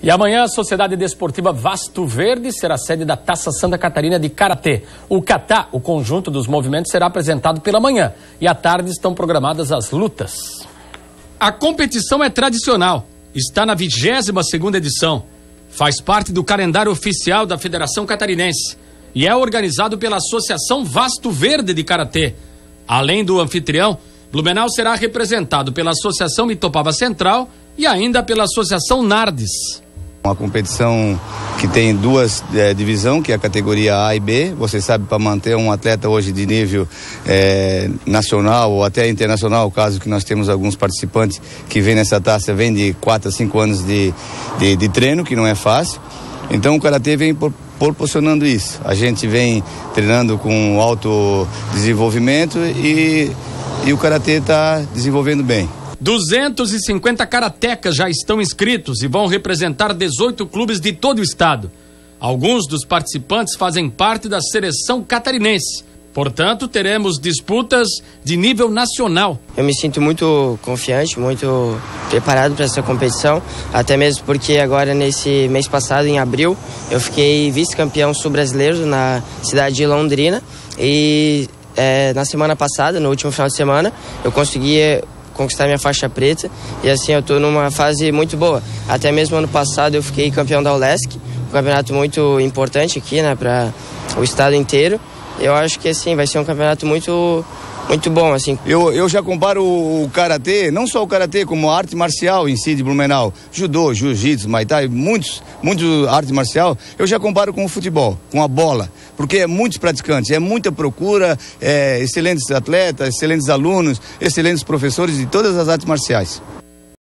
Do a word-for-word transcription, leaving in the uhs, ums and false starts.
E amanhã a Sociedade Desportiva Vasto Verde será sede da Taça Santa Catarina de Karatê. O Kata, o conjunto dos movimentos, será apresentado pela manhã e à tarde estão programadas as lutas. A competição é tradicional, está na vigésima segunda edição. Faz parte do calendário oficial da Federação Catarinense e é organizado pela Associação Vasto Verde de Karatê. Além do anfitrião, Blumenau será representado pela Associação Itopava Central e ainda pela Associação Nardes. Uma competição que tem duas é, divisões, que é a categoria A e B. Você sabe, para manter um atleta hoje de nível é, nacional ou até internacional, caso que nós temos alguns participantes que vêm nessa taça, vem de quatro a cinco anos de, de, de treino, que não é fácil. Então o Karatê vem por, proporcionando isso. A gente vem treinando com alto desenvolvimento e, e o Karatê está desenvolvendo bem. duzentos e cinquenta karatecas já estão inscritos e vão representar dezoito clubes de todo o estado. Alguns dos participantes fazem parte da seleção catarinense. Portanto, teremos disputas de nível nacional. Eu me sinto muito confiante, muito preparado para essa competição, até mesmo porque agora nesse mês passado, em abril, eu fiquei vice-campeão sul-brasileiro na cidade de Londrina e é, na semana passada, no último final de semana, eu consegui conquistar minha faixa preta e assim eu tô numa fase muito boa. Até mesmo ano passado eu fiquei campeão da ULESC, um campeonato muito importante aqui, né, para o estado inteiro. Eu acho que assim vai ser um campeonato muito muito bom, assim. Eu, eu já comparo o Karatê, não só o Karatê, como a arte marcial em si de Blumenau, judô, jiu-jitsu, muay thai, muitos, muitos arte marcial, eu já comparo com o futebol, com a bola, porque é muitos praticantes, é muita procura, é, excelentes atletas, excelentes alunos, excelentes professores de todas as artes marciais.